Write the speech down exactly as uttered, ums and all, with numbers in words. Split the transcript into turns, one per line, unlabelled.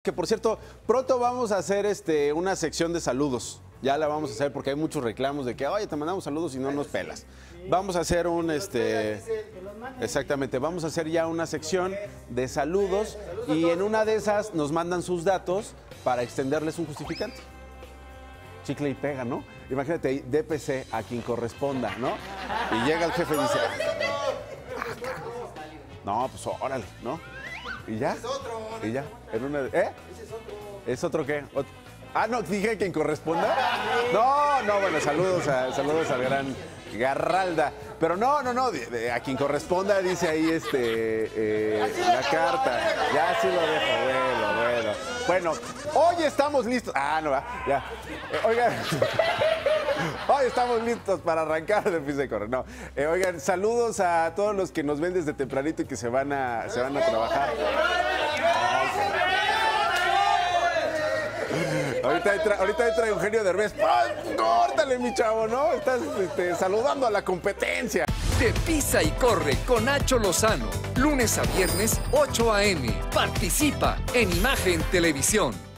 Que por cierto, pronto vamos a hacer este, una sección de saludos. Ya la vamos a hacer porque hay muchos reclamos de que, oye, te mandamos saludos y no nos pelas. Vamos a hacer un, este, exactamente, vamos a hacer ya una sección de saludos y en una de esas nos mandan sus datos para extenderles un justificante. Chicle y pega, ¿no? Imagínate, D P C a quien corresponda, ¿no? Y llega el jefe y dice, no, pues órale, ¿no? ¿Y ya?
Es otro.
¿Y ya? ¿En una, ¿eh?
Ese es otro.
¿Es otro qué? ¿Ot- Ah, no, dije quien corresponda. No, no, bueno, saludos, a, saludos al gran Garralda. Pero no, no, no, de- de- a quien corresponda dice ahí este eh, la carta. Ya sí lo dejo, bueno, bueno. Bueno, hoy estamos listos. Ah, no, va, ya. Eh, oigan. Hoy estamos listos para arrancar de Pisa y Corre. No, eh, oigan, saludos a todos los que nos ven desde tempranito y que se van a, se van a trabajar. Ahorita entra, ahorita entra Eugenio Derbez. ¡Ay, córtale, mi chavo, ¿no? Estás este, saludando a la competencia.
De Pisa y Corre con Nacho Lozano. Lunes a viernes, ocho a eme. Participa en Imagen Televisión.